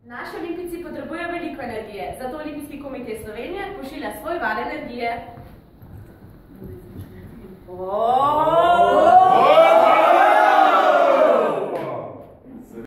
Naši olimpijci potrebujejo veliko energije, zato Olimpijski komite Slovenije pošilja svoj val energije.